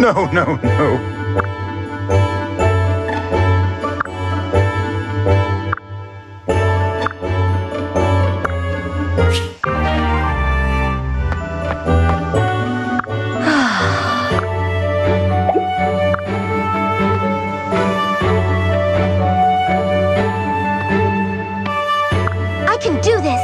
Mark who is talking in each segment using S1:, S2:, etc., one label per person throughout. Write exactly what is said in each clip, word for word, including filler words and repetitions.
S1: No, no, no.
S2: I can do this!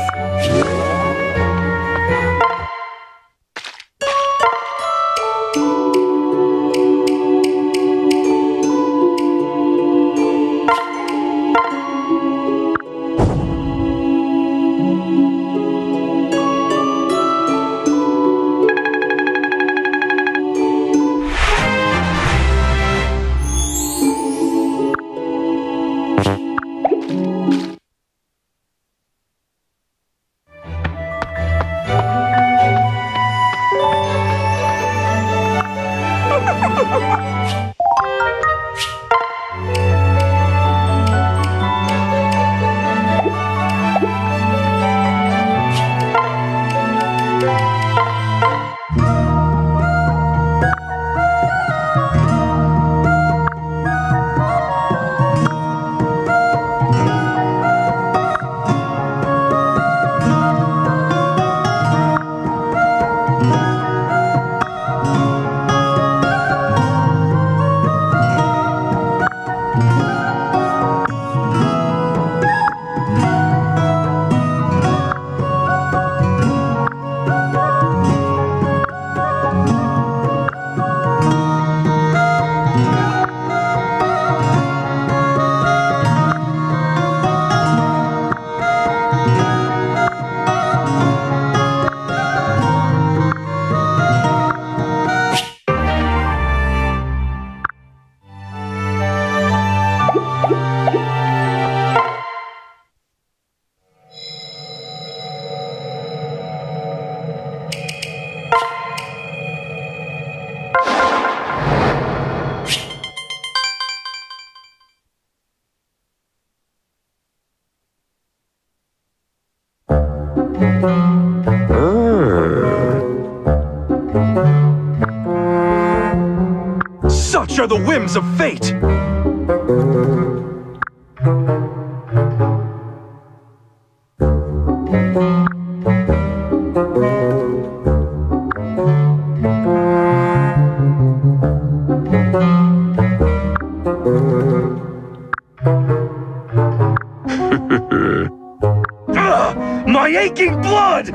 S1: Such are the whims of fate! Ugh, my aching blood!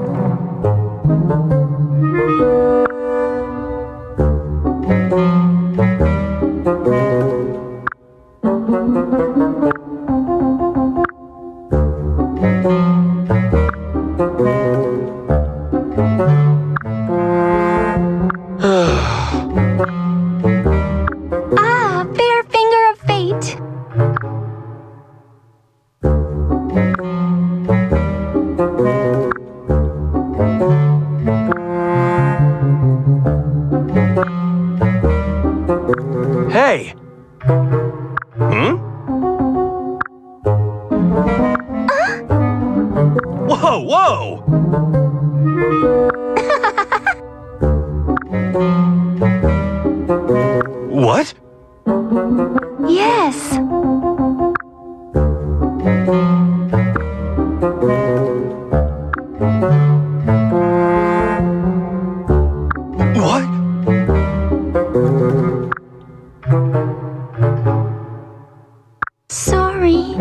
S2: Ah, fair finger of fate.
S1: Hey! Hmm? Whoa, whoa! What?
S2: Yes.
S1: What?
S2: Sorry.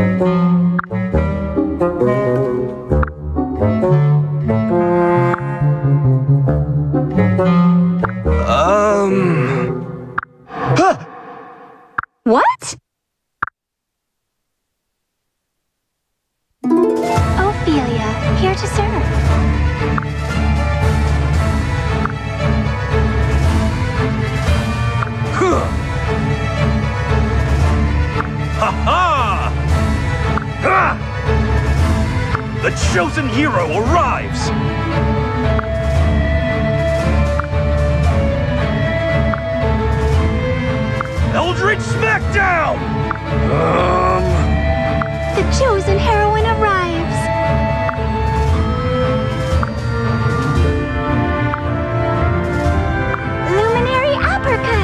S1: Um... Huh!
S2: What? Ophelia, here to serve.
S1: Huh. Ha-ha! Ha! The chosen hero arrives! Eldritch Smackdown! Um...
S2: The chosen heroine arrives. Luminary uppercut.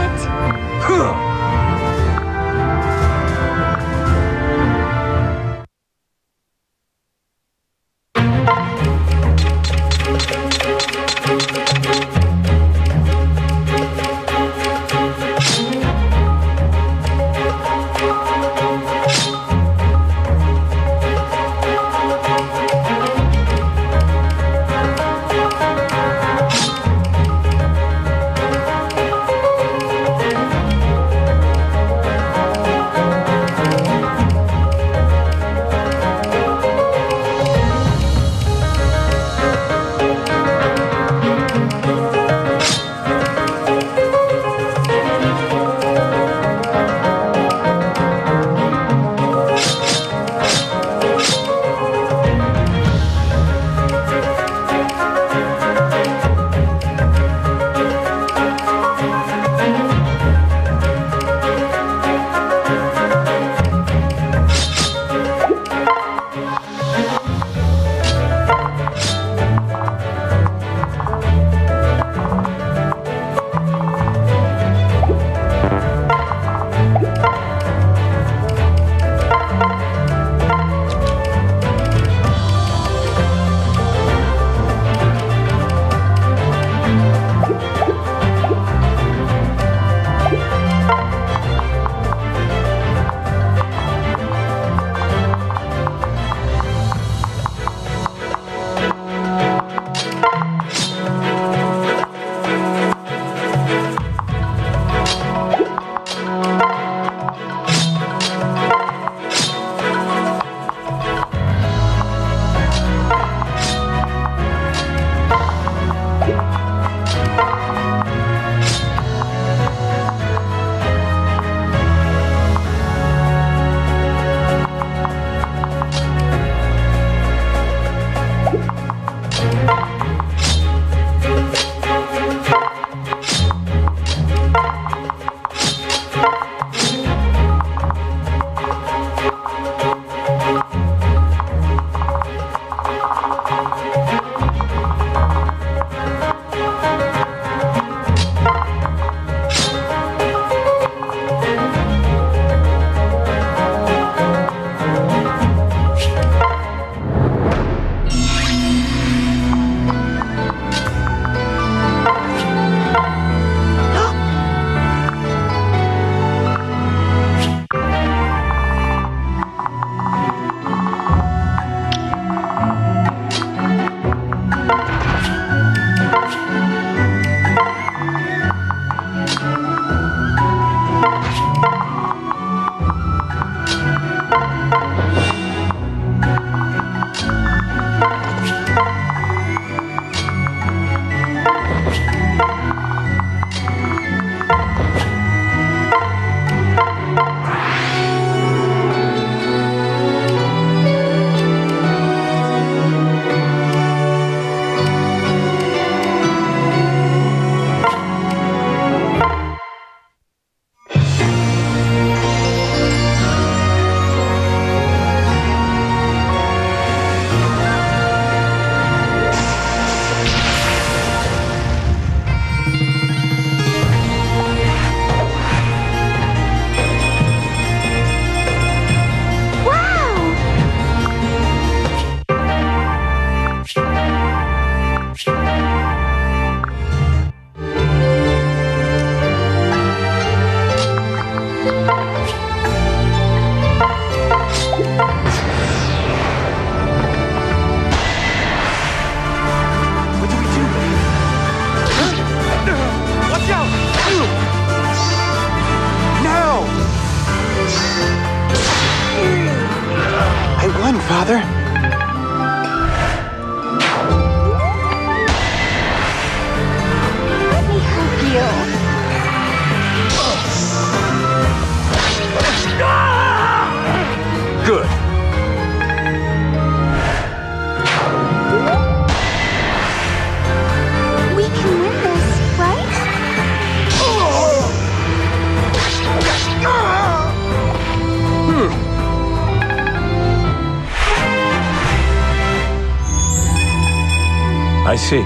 S1: I see.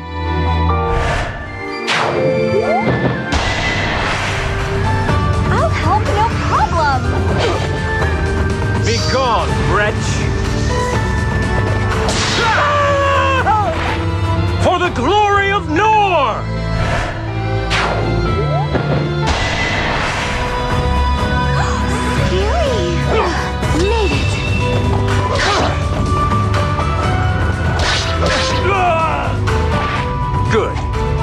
S2: I'll help, no problem.
S1: Be gone, wretch! For the glory of Nor!
S2: Scary. Made it.
S1: Good.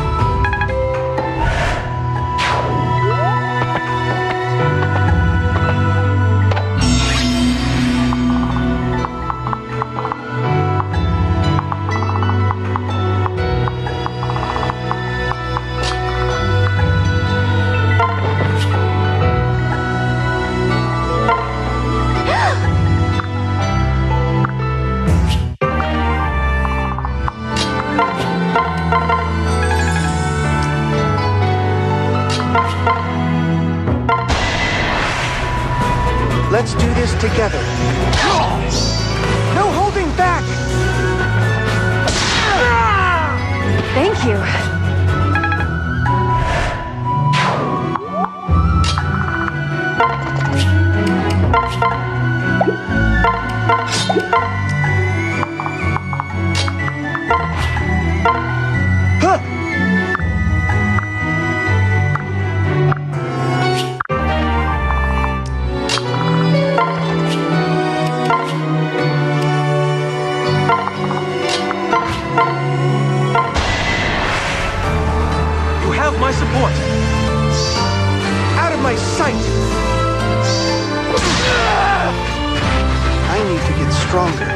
S3: Let's do this together. No holding back!
S2: Thank you.
S1: My support.
S3: Out of my sight! I need to get stronger.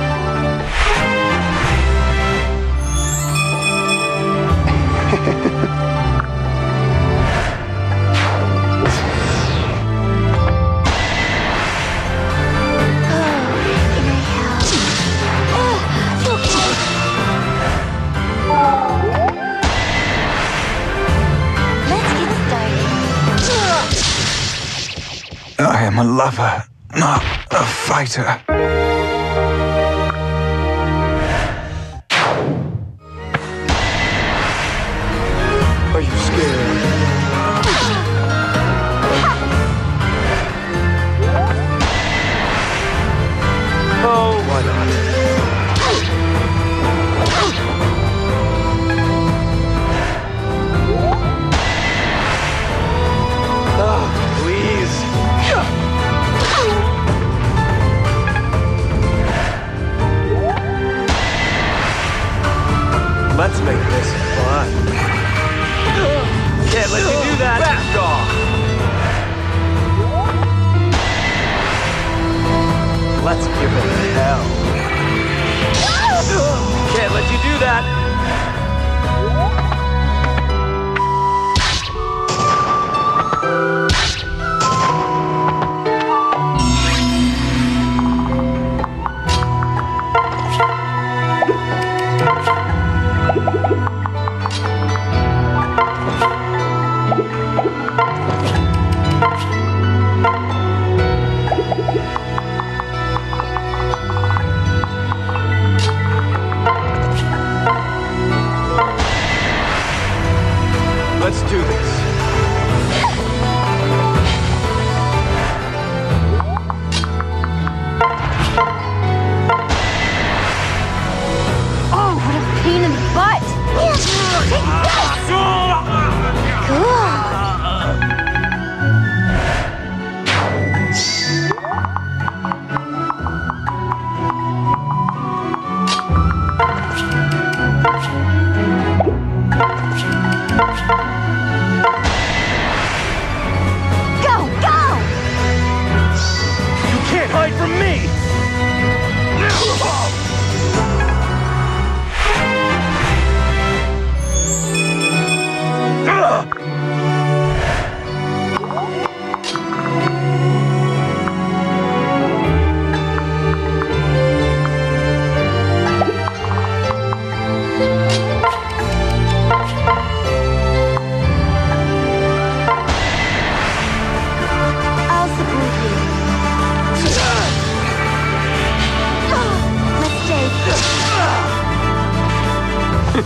S4: I am a lover, not a fighter.
S3: Are you scared? Oh, why not? Oh, please.
S1: Let's make this fun. Can't let you do that. Back off. Let's give it hell. Can't let you do that. Let's do this.
S2: Oh, what a pain in the butt! Take this! Cool. Go, go!
S1: You can't hide from me!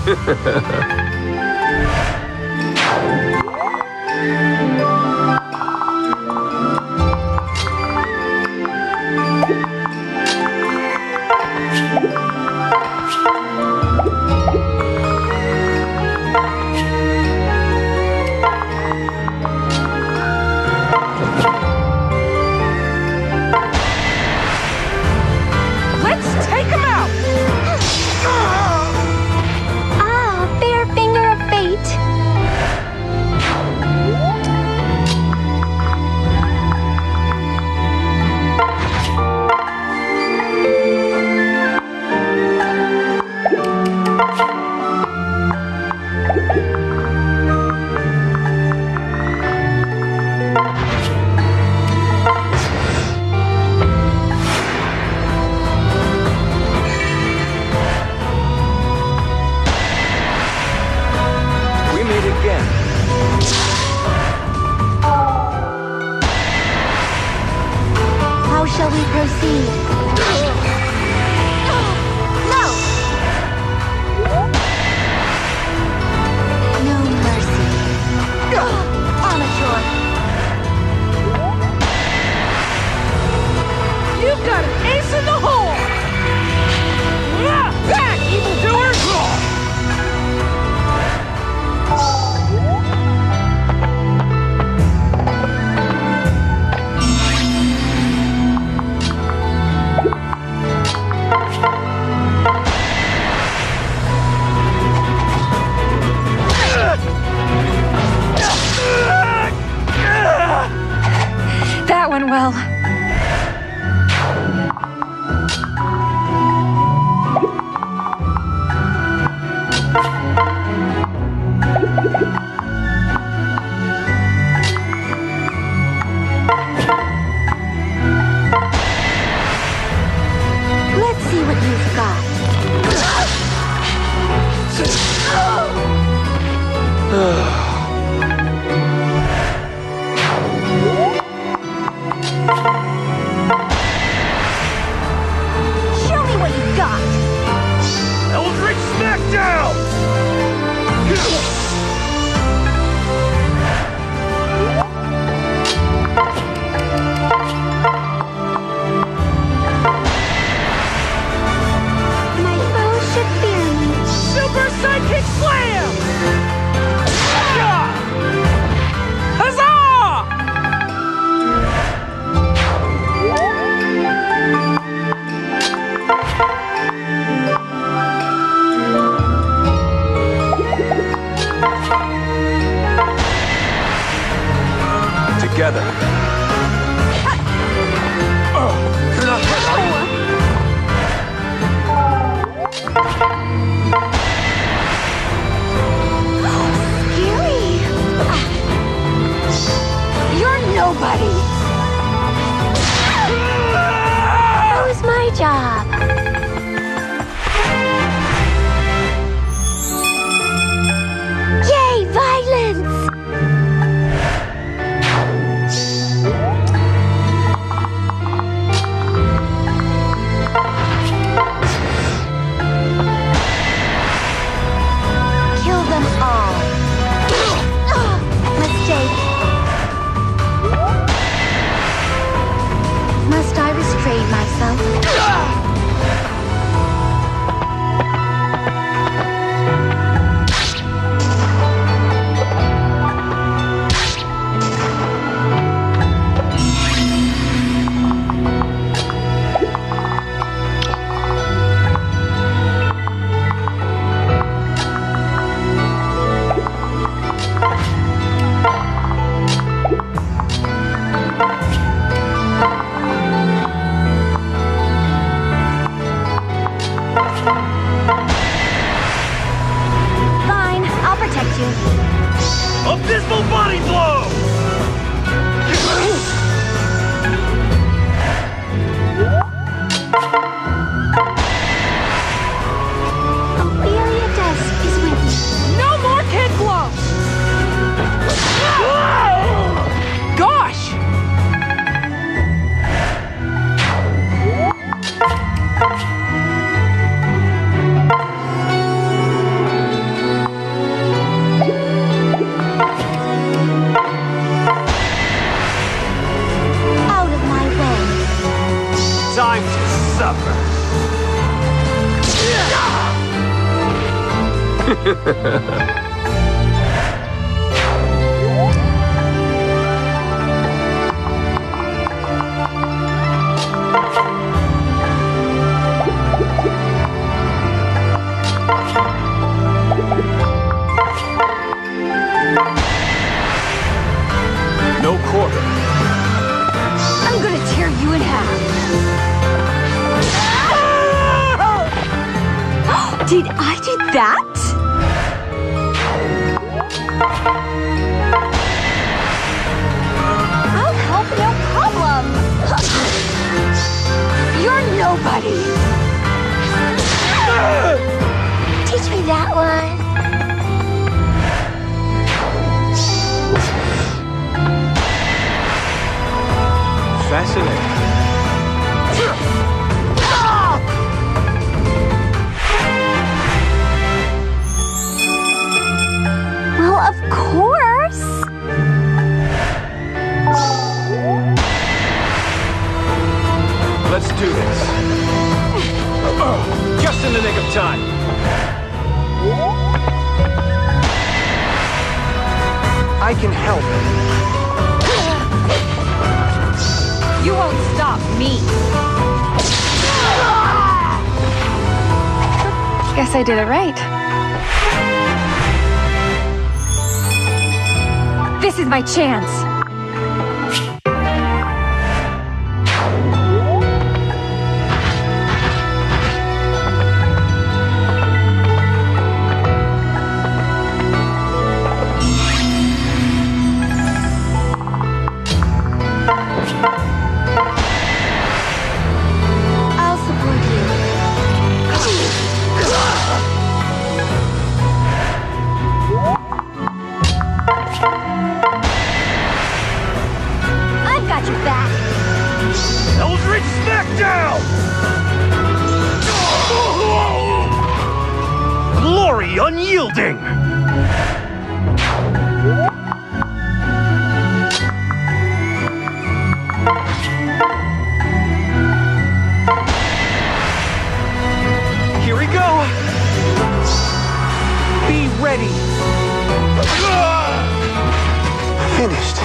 S4: Together. Oh, you're not hurt, are you?
S2: Scary. You're nobody. That was my job. Yay, violence! Kill them all. Mistake. Must I restrain myself? Fine, I'll protect you.
S1: Abysmal body blow!
S2: Ophelia Dusk is with me.
S5: No more kid gloves! Gosh!
S4: No quarter.
S2: I'm gonna tear you in half. Did I do that? I'll help, no problem. You're nobody. Teach me that one.
S4: Fascinating.
S2: Well, of course.
S4: Let's do this. Oh, just in the nick of time.
S3: I can help.
S5: You won't stop me.
S2: Guess I did it right. This is my chance. I'll support you. I've got your back.
S1: Eldritch Smackdown! Glory unyielding!
S3: Here we go. Be ready. Finished.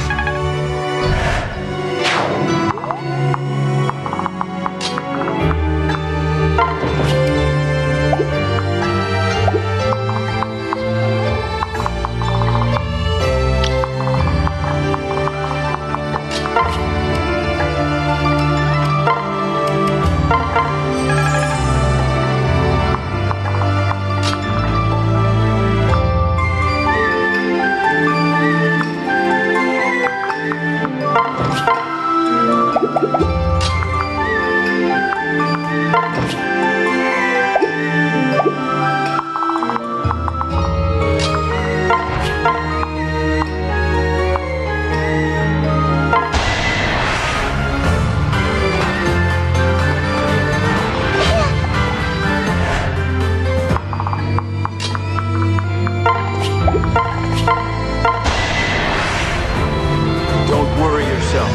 S4: Don't worry yourself.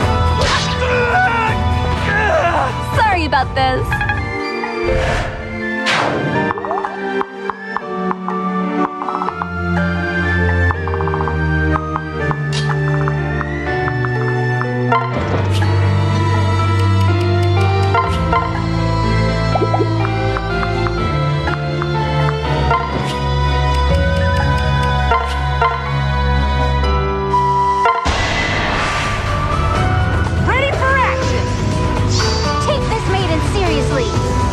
S2: Sorry about this.
S5: Ready for action!
S2: Take this maiden seriously.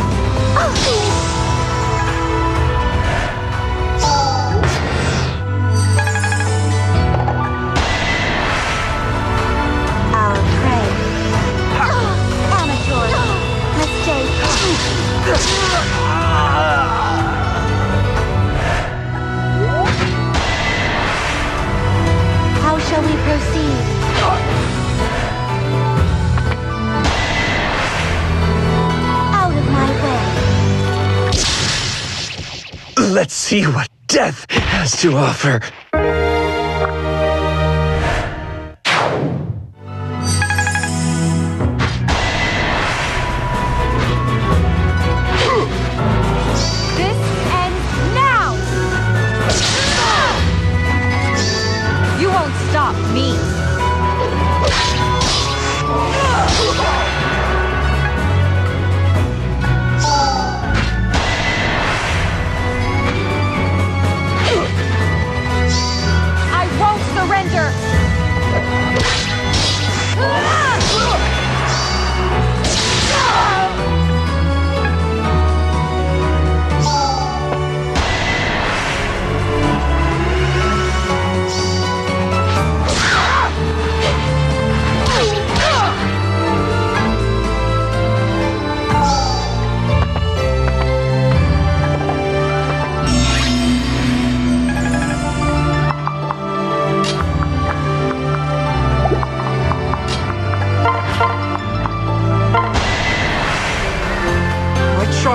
S2: Our prey. Amateur. Mistake. How shall we proceed? Out of my way.
S1: Let's see what death has to offer.
S5: This ends now!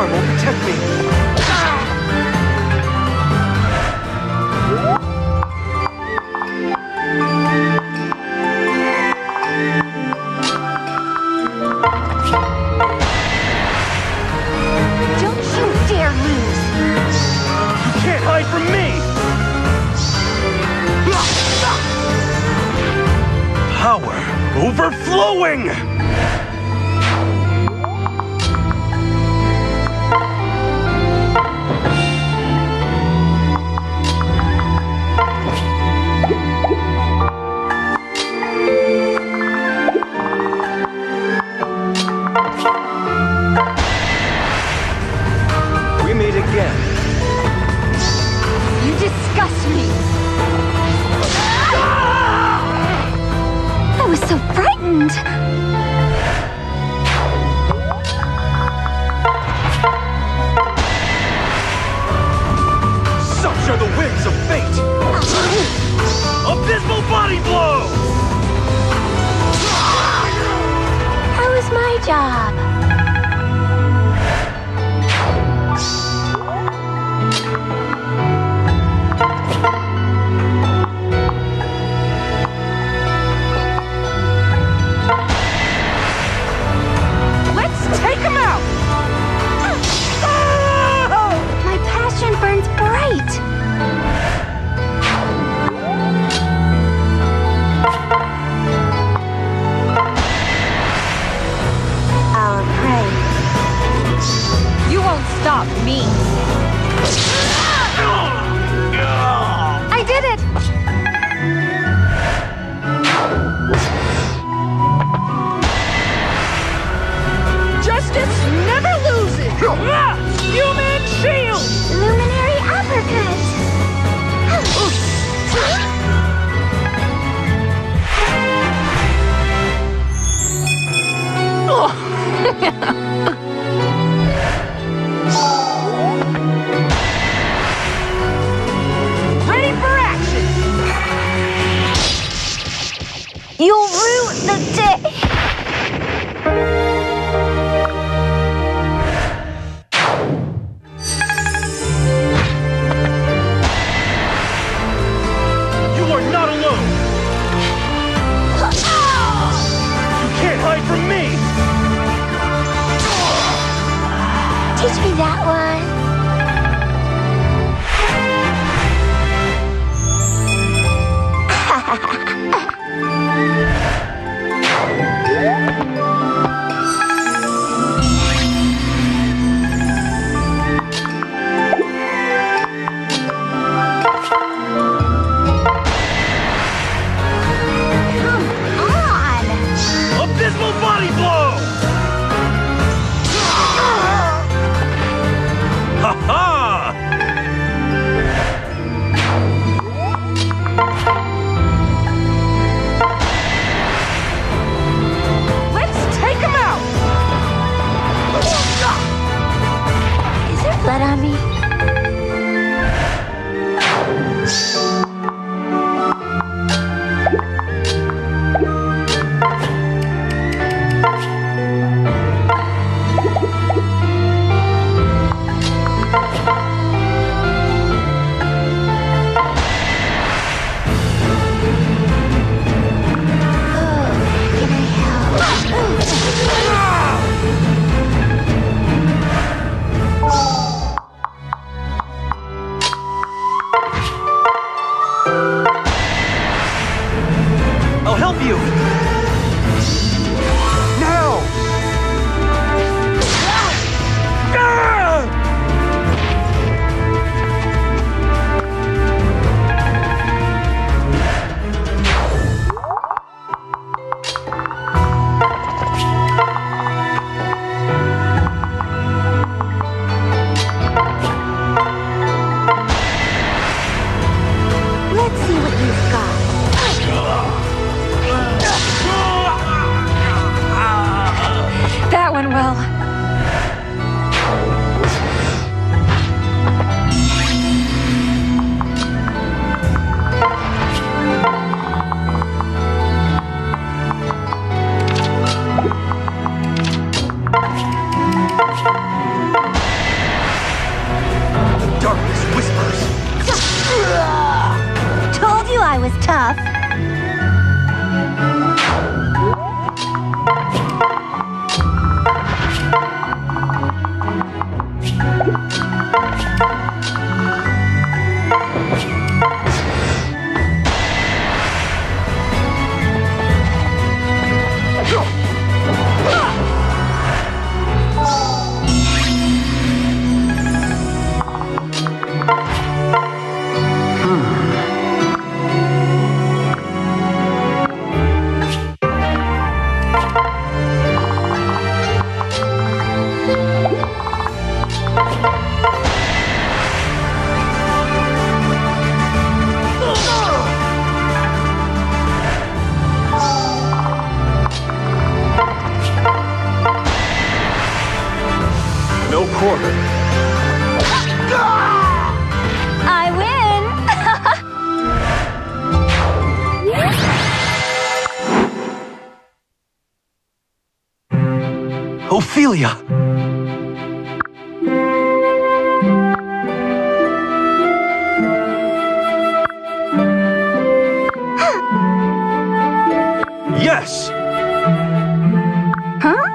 S3: power will protect me.
S2: Don't you dare lose!
S1: You can't hide from me! Power overflowing!
S3: We meet again.
S2: You disgust me! I was so frightened!
S1: Such are the winds of fate! Abysmal body blow!
S2: How was my job?
S5: Let's take him out!
S2: My passion burns bright! Our prey.
S5: You won't stop me.
S2: I did it!
S5: Justice never loses! Human shield!
S2: Luminary uppercut!
S5: Ready for action!
S2: You'll rue the day!
S1: You are not alone! You can't hide from me!
S2: Teach me that one. Come on!
S1: Abysmal body blow! Ha ha!
S5: Let's take him out!
S2: Is there blood on me? Can I help? tough. I win!
S1: Ophelia! Yes!
S2: Huh?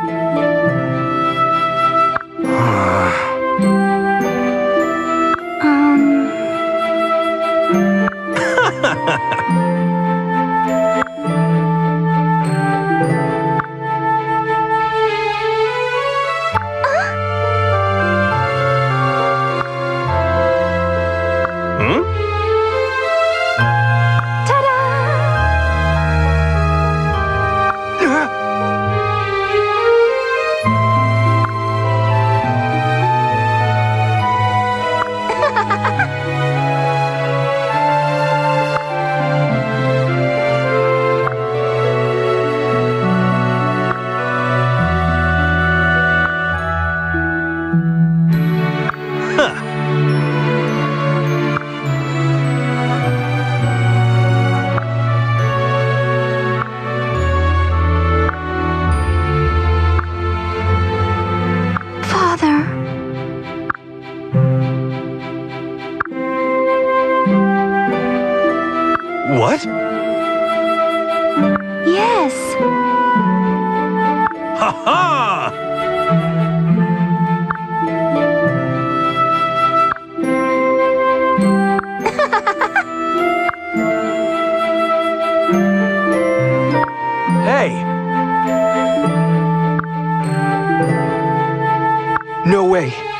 S1: What?
S2: Yes.
S1: Ha ha! Hey!
S3: No way.